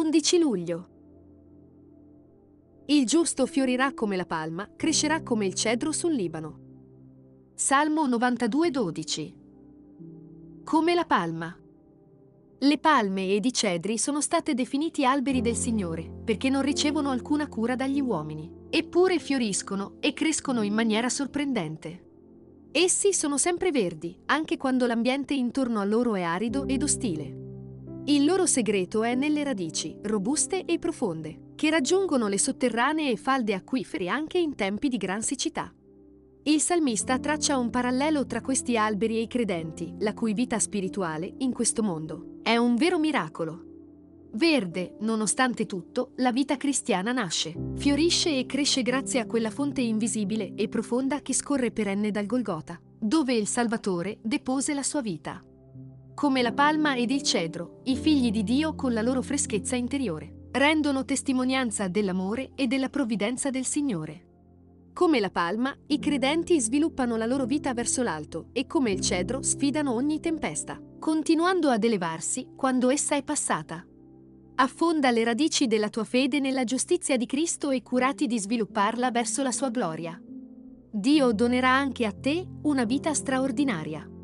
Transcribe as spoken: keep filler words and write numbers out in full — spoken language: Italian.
undici luglio. Il giusto fiorirà come la palma, crescerà come il cedro sul Libano. Salmo novantadue dodici. Come la palma. Le palme ed i cedri sono state definiti alberi del Signore, perché non ricevono alcuna cura dagli uomini, eppure fioriscono e crescono in maniera sorprendente. Essi sono sempre verdi, anche quando l'ambiente intorno a loro è arido ed ostile. Il loro segreto è nelle radici, robuste e profonde, che raggiungono le sotterranee falde acquifere anche in tempi di gran siccità. Il salmista traccia un parallelo tra questi alberi e i credenti, la cui vita spirituale, in questo mondo, è un vero miracolo. Verde, nonostante tutto, la vita cristiana nasce, fiorisce e cresce grazie a quella fonte invisibile e profonda che scorre perenne dal Golgota, dove il Salvatore depose la sua vita. Come la palma ed il cedro, i figli di Dio con la loro freschezza interiore, rendono testimonianza dell'amore e della provvidenza del Signore. Come la palma, i credenti sviluppano la loro vita verso l'alto e come il cedro sfidano ogni tempesta, continuando ad elevarsi quando essa è passata. Affonda le radici della tua fede nella giustizia di Cristo e curati di svilupparla verso la sua gloria. Dio donerà anche a te una vita straordinaria.